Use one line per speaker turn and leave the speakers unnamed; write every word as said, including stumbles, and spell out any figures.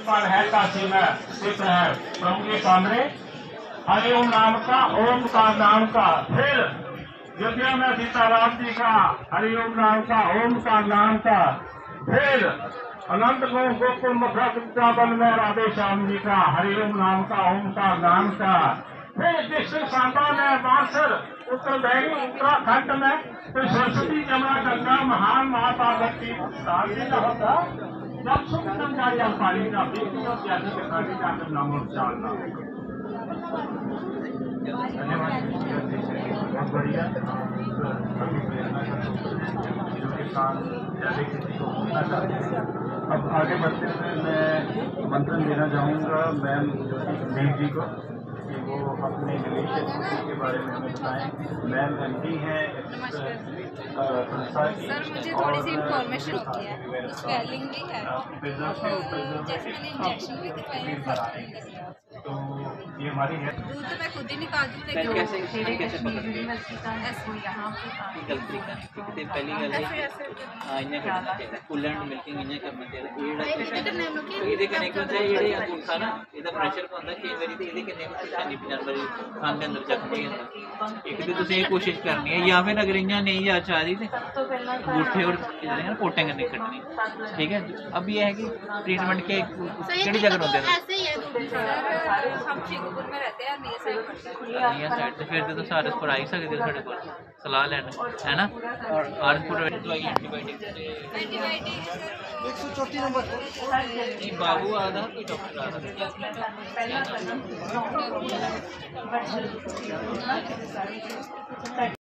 पर है काशी में स्थित है प्रभु के सामने हरि ओम नाम का, ओम का नाम का। फिर अयोध्या में सीताराम जी का हरि ओम नाम का, ओम का नाम का। फिर अनंत गोकुल मथुरा वृंदावन में राधे श्याम जी का हरि ओम नाम का, ओम का नाम का। फिर डिस्ट्रिक्ट सांबा में बांसर उत्तरदायी उत्तराखंड में फिर सरस्वती जमुना गंगा महान महापार्वती शादी का होता जब सुख संचारी पानी का बेटी और ज्यादा के साथ जाकर नाम उच्चारना। धन्यवाद, बहुत बढ़िया। अब आगे बढ़ते हुए मैं मंत्रण देना चाहूँगा मैम देव जी को कि वो अपने रिलेशन के बारे में हमें बताएं। मैम एमडी हैं संस्था की।
सर मुझे थोड़ी सी इन्फॉर्मेशन होती है, स्वेलिंग भी है, जैसे मैंने इंजेक्शन भी करवाया।
तो ये हमारी है
दूध तो मैं खुद ही निकाल दूँ, लेकिन
कैसे कैसे पता गलती पहली गल हाँ इन्हें करना चाहिए फुल एंड मिल्किंग इन्हें करना चाहिए। ये कने को चाहिए ये अंगूठा ना ਇਹਦਾ ਪ੍ਰੈਸ਼ਰ ਹੁੰਦਾ ਕਈ ਵਾਰੀ ਤੇ ਇਹਦੇ ਕਿੰਨੇ ਕੁਛ ਨਹੀਂ ਪਜਾਨ ਵਾਰੀ ਖਾਣ ਦੇ ਅੰਦਰ ਜ਼ਖਮ ਨਹੀਂ ਹੁੰਦਾ। ਇੱਕ ਤੇ ਤੁਸੀਂ ਇਹ ਕੋਸ਼ਿਸ਼ ਕਰਨੀ ਹੈ ਜਾਂ ਫਿਰ ਅਗਰ ਇਹਨਾਂ ਨਹੀਂ ਜਾ ਚਾਹ ਰਹੀ ਤੇ अंगूठे और पोटे करने कटनी। ठीक है, अब ये है कि ट्रीटमेंट के केड़ी जगह होते हैं
ऐसे ही है, हम चिकपुर में रहते हैं नियर साइड
तो फिर तो सारे पर आई सकते हो साढ़े को सलाह लेना है ना। और आरपुर दवाई एंटीबायोटिक
एक सौ चौथी नंबर
नहीं बाबू आधा कोई डॉक्टर आधा